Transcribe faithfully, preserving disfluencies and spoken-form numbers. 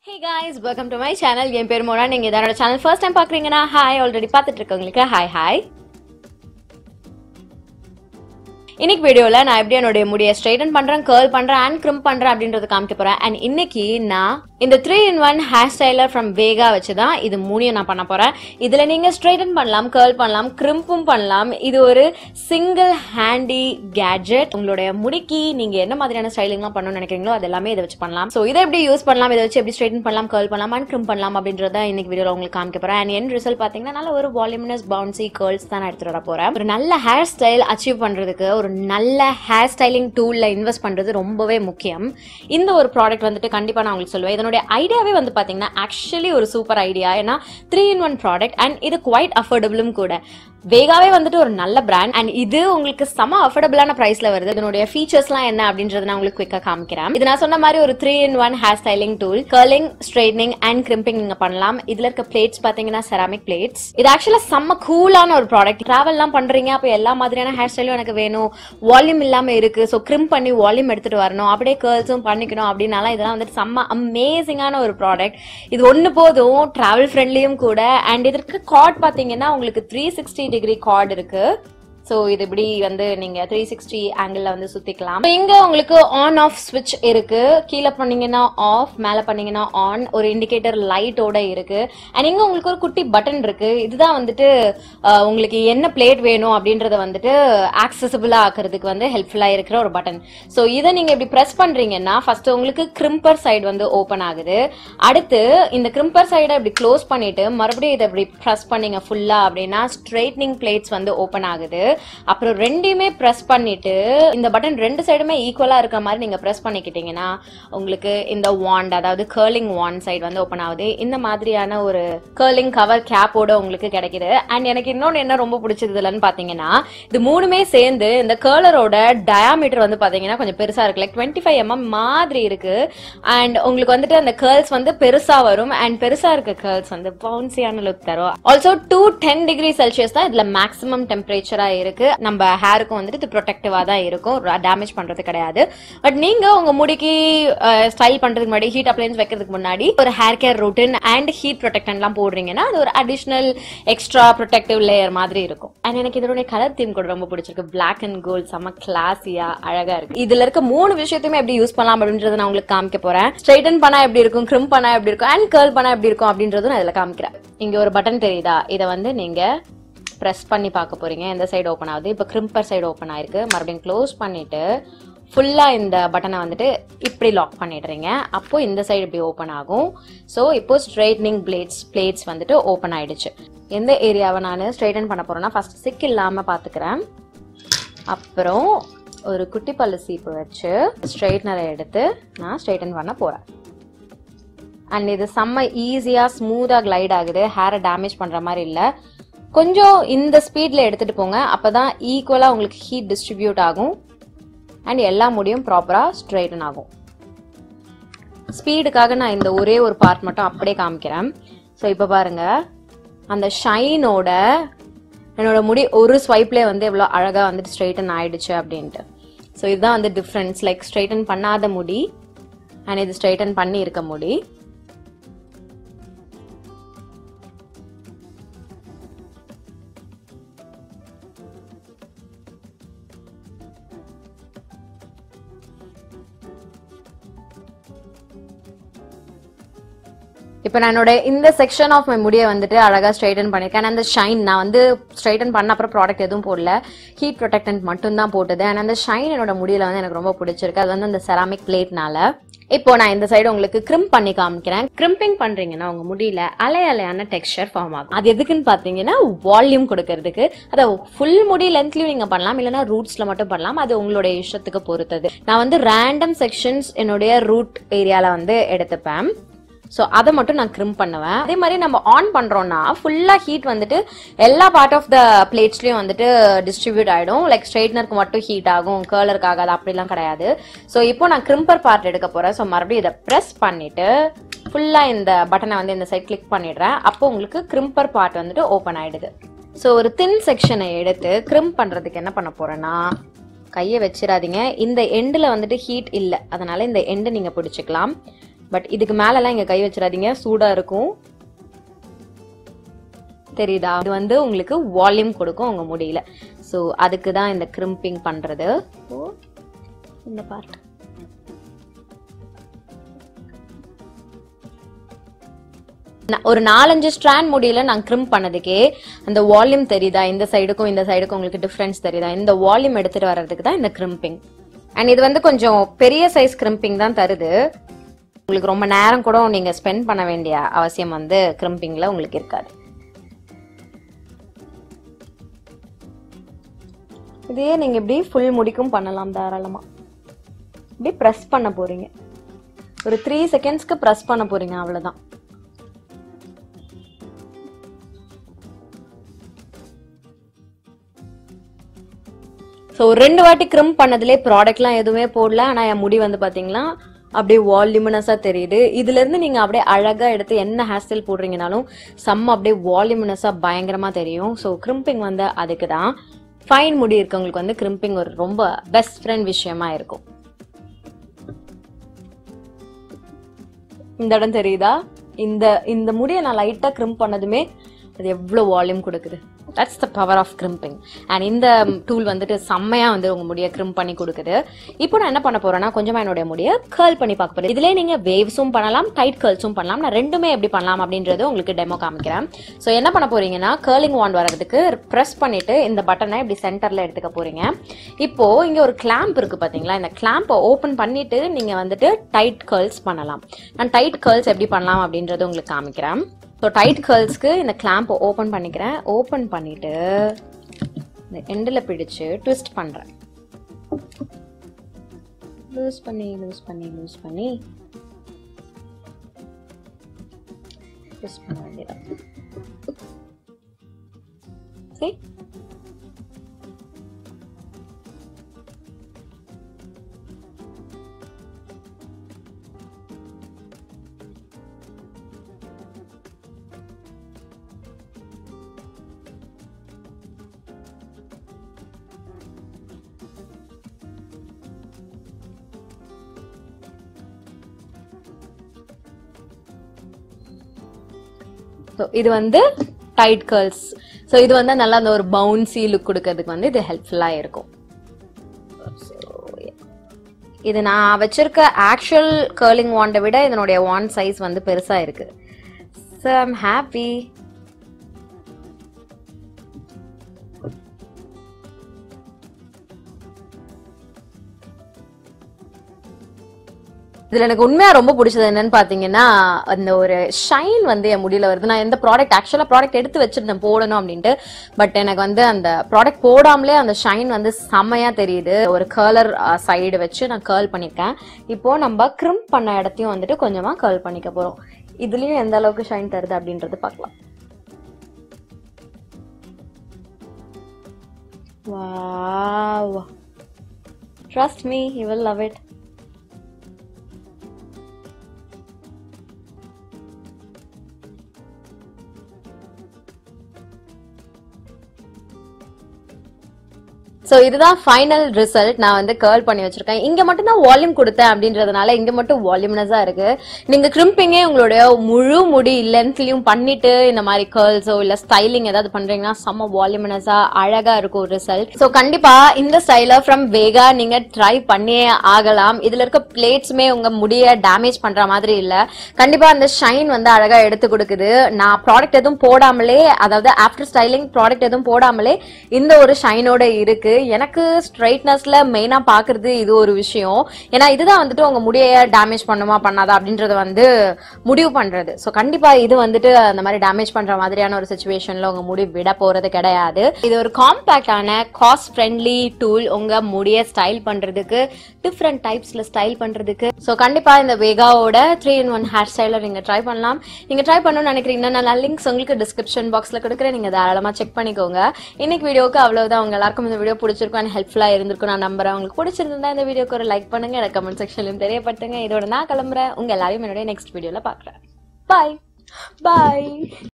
Hey guys, welcome to my channel. என் பேர் மோனா. நீங்க இதோட சேனல் ஃபர்ஸ்ட் டைம் பார்க்கறீங்கன்னா ஹாய், ஆல்ரெடி பார்த்துட்டு இருக்கவங்களுக்கு ஹாய் ஹாய். இன்னைக்கு வீடியோல நான் எப்படி என்னோட முடியை ஸ்ட்ரைட்டன் பண்றேன், கர்ல் பண்றேன் அண்ட் கிரிம்ப் பண்றேன் அப்படின்றத காமிக்க போறேன். அண்ட் இன்னைக்கு நான் இந்த three in one hair styler from Vega வச்சுதான் இது மூணையும் நான் பண்ண போறேன். இதுல நீங்க ஸ்ட்ரைட்டன் பண்ணலாம், கர்ல் பண்ணலாம், கிரிம்பும் பண்ணலாம். இது ஒரு சிங்கிள் ஹேண்டி கேட்ஜெட். உங்களுடைய முடிக்கு நீங்க என்ன மாதிரியான ஸ்டைலிங்லாம் பண்ணணும்னு நினைக்கிறீங்களோ அது எல்லாமே இதை வச்சு பண்ணலாம். ஸோ இதை எப்படி யூஸ் பண்ணலாம், இதை வச்சு எப்படி ஸ்ட்ரைட்டன் பண்ணலாம், கர்ல் பண்ணலாம் அண்ட் கிரிம்ப் பண்ணலாம் அப்படின்றத இன்னைக்கு வீடியோல உங்களுக்கு காமிக்க போறேன். அண்ட் என் ரிசல்ட் பாத்தீங்கன்னா நல்ல ஒரு வால்யூமினஸ் பவுன்சி கர்ல்ஸ் தான் நான் எடுத்துட்டு வர போறேன். ஒரு நல்ல ஹேர் ஸ்டைல் அச்சீவ் பண்றதுக்கு ஒரு நல்ல ஹேர் ஸ்டைலிங் டூல்ல இன்வெஸ்ட் பண்றது ரொம்பவே முக்கியம். இந்த ஒரு ப்ராடக்ட் வந்துட்டு கண்டிப்பா நான் உங்களுக்கு சொல்லுவேன். இதனுடைய ஐடியாவே வந்து பாத்தீங்கன்னா ஆக்சுவலி ஒரு சூப்பர் ஐடியா. ஏன்னா three in one product and இது குவைட் அஃபோர்டபுளும் கூட. வேகாவே வந்துட்டு ஒரு நல்ல பிராண்ட் அண்ட் இது உங்களுக்கு செம அஃபோர்டபுளான பிரைஸ்ல வருது. இதனுடைய ஃபீச்சர்ஸ்லாம் என்ன அப்படின்றத நான் உங்களுக்கு குயிக்கா காமிக்கிறேன். இது நான் சொன்ன மாதிரி ஒரு three in one hair styling tool. Curling, straightening and crimping நீங்க பண்ணலாம். இதுல இருக்க பிளேட்ஸ் பாத்தீங்கன்னா செராமிக் பிளேட்ஸ். இது ஆக்சுவலா செம்ம கூலான ஒரு ப்ராடக்ட். டிராவல் எல்லாம் பண்றீங்க, அப்ப எல்லா மாதிரியான ஹேர் ஸ்டைலும் எனக்கு வேணும், வால்யூம் இல்லாம இருக்கு, ஸோ கிரிம்ப் பண்ணி வால்யூம் எடுத்துட்டு வரணும், அப்படியே கர்ல்ஸும் பண்ணிக்கணும் அப்படின்னால இதெல்லாம் வந்துட்டு செம்ம அமேசிங்கான ஒரு ப்ராடக்ட். இது ஒன்னு போதும், டிராவல் ஃப்ரெண்ட்லியும் கூட. அண்ட் இதற்கு கார்ட் பாத்தீங்கன்னா உங்களுக்கு த்ரீ சிக்ஸ்டி டிகிரி கார்டு இருக்கு. சோ இது இப்படி வந்து நீங்க த்ரீ சிக்ஸ்டி ஆங்கிள் வந்து சுத்திக்கலாம். இங்க உங்களுக்கு ஆன் ஆஃப் ஸ்விட்ச் இருக்கு. கீழே பண்ணீங்கன்னா ஆஃப், மேல பண்ணீங்கன்னா ஆன். ஒரு இண்டிகேட்டர் லைட்டோட இருக்கு. அண்ட் இங்க உங்களுக்கு ஒரு குட்டி பட்டன் இருக்கு. இதுதான் வந்துட்டு உங்களுக்கு என்ன பிளேட் வேணும் அப்படின்றத வந்துட்டு ஆக்சசிபிளா ஆக்குறதுக்கு வந்து ஹெல்ப்ஃபுல்லா இருக்கிற ஒரு பட்டன். சோ இதை நீங்க இப்படி பிரஸ் பண்றீங்கன்னா ஃபர்ஸ்ட் உங்களுக்கு கிரிம்பர் சைடு வந்து ஓபன் ஆகுது. அடுத்து இந்த கிரிம்பர் சைடை இப்படி க்ளோஸ் பண்ணிட்டு மறுபடியும் இதை இப்படி பிரஸ் பண்ணீங்க ஃபுல்லா அப்படின்னா ஸ்ட்ரைட்னிங் பிளேட்ஸ் வந்து ஓபன் ஆகுது. அப்புறம் ரெண்டையுமே பிரஸ் பண்ணிட்டு இந்த பட்டன் ரெண்டு சைடுமே ஈக்குவலா இருக்கிற மாதிரி நீங்க பிரஸ் பண்ணிக்கிட்டீங்கன்னா உங்களுக்கு இந்த வாண்ட், அதாவது கர்லிங் வாண்ட் சைடு வந்து ஓபன் ஆகுது. இந்த மாதிரியான ஒரு கர்லிங் கவர் கேப்போட உங்களுக்கு கிடைக்குது. அண்ட் எனக்கு இன்னொன்னு என்ன ரொம்ப பிடிச்சது இல்லைன்னு பாத்தீங்கன்னா இது மூணுமே சேர்ந்து இந்த கர்லரோட டயாமீட்டர் வந்து பாத்தீங்கன்னா கொஞ்சம் பெருசா இருக்கு. லைக் டுவெண்ட்டி ஃபைவ் எம்எம் மாதிரி இருக்கு. அண்ட் உங்களுக்கு வந்துட்டு அந்த கர்ல்ஸ் வந்து பெருசா வரும். அண்ட் பெருசா இருக்க கர்ல்ஸ் வந்து பவுன்சியான லுக் தரும். Also two ten degree celsius தான் இதுல மேக்ஸிமம் டெம்பரேச்சரா இருக்கு. நம்ம ஹேருக்கும் வந்துட்டு இது ப்ரொடெக்டிவா தான் இருக்கும், டேமேஜ் பண்றது கிடையாது. பட் நீங்க உங்க முடிக்கு ஸ்டைல் பண்றதுக்கு முன்னாடி, ஹீட் அப்ளையன்ஸ் வைக்கிறதுக்கு முன்னாடி ஒரு hair care routine and heat protectant எல்லாம் போடுறீங்கன்னா அது ஒரு அடிஷனல் எக்ஸ்ட்ரா ப்ரொடெக்டிவ் லேயர் மாதிரி இருக்கும். அண்ட் எனக்கு இதோட கலர் தீம் கூட ரொம்ப பிடிச்சிருக்கு. பிளாக் அண்ட் கோல்ட், செம்ம கிளாஸியா அழகா இருக்கு. இதுல இருக்க மூணு விஷயத்தையுமே எப்படி யூஸ் பண்ணலாம் அப்படின்றத நான் உங்களுக்கு காமிக்க போறேன். ஸ்ட்ரைட்டன் பண்ணா எப்படி இருக்கும், கிரிம்ப் பண்ணா எப்படி இருக்கும் அண்ட் கர்ல் பண்ணா எப்படி இருக்கும் அப்படின்றதும் நான் இதுல காமிக்கிறேன். இங்க ஒரு பட்டன் தெரியுதா, இதை வந்து நீங்க பிரஸ் பண்ணி பார்க்க போறீங்க. இந்த சைடு ஓப்பன் ஆகுது. இப்போ கிரிம்பர் சைடு ஓப்பன் ஆயிருக்கு. மறுபடியும் க்ளோஸ் பண்ணிட்டு ஃபுல்லா இந்த பட்டனை வந்துட்டு இப்படி லாக் பண்ணிடுறீங்க. அப்போ இந்த சைடு இப்படி ஓப்பன் ஆகும். ஸோ இப்போ ஸ்ட்ரைட்னிங் பிளேட்ஸ் பிளேட்ஸ் வந்துட்டு ஓப்பன் ஆயிடுச்சு. எந்த ஏரியாவை நான் ஸ்ட்ரைட்டன் பண்ண போறேன்னா ஃபர்ஸ்ட் சிக் இல்லாம பாத்துக்கிறேன். அப்புறம் ஒரு குட்டி பல்லு சீப்பு வச்சு ஸ்ட்ரைட்னரை எடுத்து நான் ஸ்ட்ரைட்டன் பண்ண போறேன். அண்ட் இது செம்ம ஈஸியா ஸ்மூதா கிளைட் ஆகுது. ஹேரை டேமேஜ் பண்ற மாதிரி இல்லை. கொஞ்சம் இந்த ஸ்பீட்ல எடுத்துட்டு போங்க, அப்பதான் ஈக்குவலா உங்களுக்கு ஹீட் டிஸ்ட்ரிபியூட் ஆகும் அண்ட் எல்லா முடியும் ப்ராப்பரா ஸ்ட்ரைட்டன் ஆகும். ஸ்பீடுக்காக நான் இந்த ஒரே ஒரு பார்ட் மட்டும் அப்படியே காமிக்கிறேன். ஸோ இப்போ பாருங்க, அந்த ஷைனோட என்னோட முடி ஒரு ஸ்வைப்ல வந்து எவ்வளோ அழகா வந்துட்டு ஸ்ட்ரைட்டன் ஆயிடுச்சு அப்படின்ட்டு. ஸோ இதுதான் வந்து டிஃப்ரென்ஸ். லைக் ஸ்ட்ரைட்டன் பண்ணாத முடி அண்ட் இது ஸ்ட்ரைட்டன் பண்ணி இருக்க முடி. இப்போ நான் என்னோட இந்த செக்ஷன் ஆஃப் மை முடியை வந்துட்டு அழகா ஸ்ட்ரைட்டன் பண்ணிருக்கேன். அந்த ஷைன் நான் வந்து ஸ்ட்ரைட்டன் பண்ண அப்புறம் ப்ராடக்ட் எதுவும் போடல, ஹீட் ப்ரொடெக்டன்ட் மட்டும் தான் போட்டது. அண்ட் அந்த ஷைன் என்னோட முடியில வந்து எனக்கு ரொம்ப பிடிச்சிருக்கு. அது வந்து அந்த செராமிக் பிளேட்னால. இப்போ நான் இந்த சைடு உங்களுக்கு கிரிம்ப் பண்ணி காமிக்கிறேன். கிரிம்பிங் பண்றீங்கன்னா உங்க முடியில அலை அலையான டெக்ஸ்சர் ஃபார்ம் ஆகும். அது எதுக்குன்னு பாத்தீங்கன்னா வால்யூம் கொடுக்கறதுக்கு. அதை ஃபுல் முடி லென்த்லயும் நீங்க பண்ணலாம், இல்லைன்னா ரூட்ஸ்ல மட்டும் பண்ணலாம். அது உங்களுடைய இஷ்டத்துக்கு பொறுத்தது. நான் வந்து ரேண்டம் செக்ஷன்ஸ் என்னுடைய ரூட் ஏரியால வந்து எடுத்துப்பேன். ஸோ அதை மட்டும் நான் கிரிம்ப் பண்ணுவேன். அதே மாதிரி நம்ம ஆன் பண்றோம்னா ஃபுல்லா ஹீட் வந்துட்டு எல்லா பார்ட் ஆஃப் த பிளேட்ஸ்லயும் வந்துட்டு டிஸ்ட்ரிபியூட் ஆயிடும். லைக் ஸ்ட்ரைட்னருக்கு மட்டும் ஹீட் ஆகும், கர்லருக்கு ஆகாது அப்படிலாம் கிடையாது. ஸோ இப்போ நான் கிரிம்பர் பார்ட் எடுக்க போறேன். ஸோ மறுபடியும் இதை ப்ரெஸ் பண்ணிட்டு ஃபுல்லா இந்த பட்டனை வந்து இந்த சைட் கிளிக் பண்ணிடுறேன். அப்போ உங்களுக்கு கிரிம்பர் பார்ட் வந்துட்டு ஓப்பன் ஆயிடுது. ஸோ ஒரு தின் செக்ஷனை எடுத்து கிரிம்ப் பண்றதுக்கு என்ன பண்ண போறேன்னா, கையை வச்சிடாதீங்க. இந்த எண்டில் வந்துட்டு ஹீட் இல்லை, அதனால இந்த எண்டு நீங்க பிடிச்சிக்கலாம். பட் இதுக்கு மேலலாம் இங்க கை வச்சிடாதீங்க, சூடா இருக்கும். தெரியுதா? இது வந்து உங்களுக்கு வால்யூம் கொடுக்கும் உங்க முடியில. சோ அதுக்கு தான் இந்த கிரிம்பிங் பண்றது. ஓ இந்த பார்ட் ஒரு நாலஞ்சு ஸ்ட்ராண்ட் முடியல நான் கிரிம்ப் பண்ணதுக்கே அந்த வால்யூம் தெரியுதா? இந்த சைடுக்கும் இந்த சைடுக்கும் உங்களுக்கு டிஃபரன்ஸ் தெரியுதா? இந்த வால்யூம் எடுத்துட்டு வர்றதுக்கு தான் இந்த கிரிம்பிங். அண்ட் இது வந்து கொஞ்சம் பெரிய சைஸ் கிரிம்பிங் தான் தருது. உங்களுக்கு ரொம்ப நேரம் கூட நீங்க ஸ்பெண்ட் பண்ண வேண்டிய அவசியம் வந்து கிரிம்பிங்ல உங்களுக்கு இருக்காது. இதே நீங்க இப்படி ஃபுல் முடிக்கும் பண்ணலாம் தாராளமா. இப்படி பிரஸ் பண்ண போறீங்க, ஒரு த்ரீ செகண்ட்ஸ்க்கு பிரஸ் பண்ண போறீங்க, அவ்வளவுதான். ஸோ ரெண்டு வாட்டி கிரிம்ப் பண்ணதுலேயே ப்ராடக்ட்லாம் எதுவுமே போடல. ஆனால் என் முடி வந்து பார்த்தீங்கன்னா அப்படியே வால்யூமினஸாக தெரியுது. இதுல இருந்து நீங்க அப்படியே அழகா எடுத்து என்ன ஹேர் ஸ்டைல் போடுறீங்கனாலும் செம்ம அப்படியே வால்யூமினஸாக பயங்கரமா தெரியும். ஸோ கிரிம்பிங் வந்து அதுக்கு தான். ஃபைன் முடி இருக்கவங்களுக்கு வந்து கிரிம்பிங் ஒரு ரொம்ப பெஸ்ட் ஃப்ரெண்ட் விஷயமா இருக்கும். இந்த இடம் தெரியுதா? இந்த இந்த முடியை நான் லைட்டா கிரிம்ப் பண்ணதுமே அது எவ்வளவு வால்யூம் கொடுக்குது. That's the power of crimping. And இந்த டூல் வந்துட்டு செம்மையா வந்து உங்க முடியை கிரிம்ப் பண்ணி கொடுக்குது. இப்போ நான் என்ன பண்ண போறேன்னா கொஞ்சமா என்னோட முடியை கர்ல் பண்ணி பார்க்க போறேன். இதுல நீங்க வேவ்ஸும் பண்ணலாம், டைட் கர்ல்ஸும் பண்ணலாம். நான் ரெண்டுமே எப்படி பண்ணலாம் அப்படின்றது உங்களுக்கு டெமோ காமிக்கிறேன். ஸோ என்ன பண்ண போறீங்கன்னா கர்லிங் வாண்ட் வர்றதுக்கு ப்ரெஸ் பண்ணிட்டு இந்த பட்டனை இப்படி சென்டர்ல எடுத்துக்க போறீங்க. இப்போ இங்க ஒரு கிளாம்ப் இருக்கு பாத்தீங்களா? இந்த கிளாம்பை ஓபன் பண்ணிட்டு நீங்க வந்துட்டு டைட் கர்ல்ஸ் பண்ணலாம். நான் டைட் கர்ல்ஸ் எப்படி பண்ணலாம் அப்படின்றது உங்களுக்கு காமிக்கிறேன். ஸோ டைட் கர்ல்ஸ்க்கு இந்த கிளாம்பை ஓப்பன் பண்ணிக்கிறேன். ஓப்பன் பண்ணிட்டு இந்த எண்டில் பிடிச்சு ட்விஸ்ட் பண்ணுறேன். லூஸ் பண்ணி லூஸ் பண்ணி லூஸ் பண்ணி ட்விஸ்ட் பண்ண வேண்டியதான். சரி, இது வந்து டைட் கர்ல்ஸ். ஸோ இது வந்து நல்லா அந்த ஒரு பவுன்சி லுக் கொடுக்கறதுக்கு வந்து இது ஹெல்ப்ஃபுல்லா இருக்கும். இது நான் வச்சிருக்க ஆக்சுவல் கர்லிங் வாண்டை விட இதனுடைய வாண்ட் சைஸ் வந்து பெருசா இருக்கு. So I'm happy. இதுல எனக்கு உண்மையா ரொம்ப பிடிச்சது என்னன்னு பாத்தீங்கன்னா அந்த ஒரு ஷைன் வந்து என் முடியல வருது. நான் எந்த ப்ராடக்ட் ஆக்சுவலா ப்ராடக்ட் எடுத்து வச்சிருந்தேன் போடணும் அப்படின்ட்டு. பட் எனக்கு வந்து அந்த ப்ராடக்ட் போடாமலே அந்த ஷைன் வந்து செம்மையா தெரியுது. ஒரு கர்லர் சைடு வச்சு நான் கர்ல் பண்ணிருக்கேன். இப்போ நம்ம கிரிம்ப் பண்ண இடத்தையும் வந்துட்டு கொஞ்சமா கர்ல் பண்ணிக்க போறோம். இதுலயும் எந்த அளவுக்கு ஷைன் தருது அப்படின்றது பார்க்கலாம். Wow. Trust me, you will love it. So இதுதான் ஃபைனல் ரிசல்ட். நான் வந்து கர்ல் பண்ணி வச்சிருக்கேன். இங்க மட்டும் தான் வால்யூம் கொடுத்தேன் அப்படின்றதுனால இங்க மட்டும் வால்யூம்னஸா இருக்கு. நீங்க கிரிம்பிங்கே உங்களுடைய முழு முடி லென்த்லயும் பண்ணிட்டு இந்த மாதிரி கர்ல்ஸோ இல்ல ஸ்டைலிங் ஏதாவது பண்றீங்கன்னா செம்ம வால்யூம்னஸா அழகா இருக்கும் ரிசல்ட். ஸோ கண்டிப்பா இந்த ஸ்டைலர் ஃப்ரம் வேகா நீங்க ட்ரை பண்ணியே ஆகலாம். இதுல இருக்க பிளேட்ஸுமே உங்க முடிய டேமேஜ் பண்ற மாதிரி இல்ல. கண்டிப்பா அந்த ஷைன் வந்து அழகா எடுத்து கொடுக்குது. நான் ப்ராடக்ட் எதுவும் போடாமலே, அதாவது ஆஃப்டர் ஸ்டைலிங் ப்ராடக்ட் எதுவும் போடாமலே இந்த ஒரு ஷைனோட இருக்கு. எனக்கு ஸ்ட்ரைட்னஸ்ல மெயினா பாக்குறது இது ஒரு விஷயம். ஏன்னா இதுதான் வந்துட்டு உங்க முடிய டேமேஜ் பண்ணுமா பண்ணாதா அப்படின்றத வந்து முடிவு பண்றது. ஸோ கண்டிப்பா இது வந்துட்டு அந்த மாதிரி டேமேஜ் பண்ற மாதிரியான ஒரு சிச்சுவேஷன்ல உங்க முடி விட போறது கிடையாது. இது ஒரு காம்பாக்டான காஸ்ட் ஃப்ரெண்ட்லி டூல் உங்க முடிய ஸ்டைல் பண்றதுக்கு, டிஃப்ரெண்ட் டைப்ஸ்ல ஸ்டைல் பண்றதுக்கு. ஸோ கண்டிப்பா இந்த வேகாவோட three in one hair styler நீங்க ட்ரை பண்ணலாம். நீங்க ட்ரை பண்ணணும்னு நினைக்கிறீங்கன்னா நான் லிங்க்ஸ் உங்களுக்கு டிஸ்கிரிப்ஷன் பாக்ஸ்ல கொடுக்குறேன். நீங்க தாராளமா செக் பண்ணிக்கோங்க. இன்னைக்கு வீடியோக்கு அவ்வளவுதான். உங்க எல்லாருக்கும் இந்த வீடியோ பிடிச்சிருக்கும், ஹெல்ப்ஃபுல்லா இருந்திருக்கும் நான் நம்புறேன். உங்களுக்கு பிடிச்சிருந்தா இந்த வீடியோக்கு ஒரு லைக் பண்ணுங்க, எனக்கு கமெண்ட் செக்ஷன்லயும் தெரியப்படுத்துங்க. இதோட நான் கிளம்புறேன். உங்க எல்லாரையும் என்னுடைய நெக்ஸ்ட் வீடியோல பாக்குறேன். பாய் பாய்.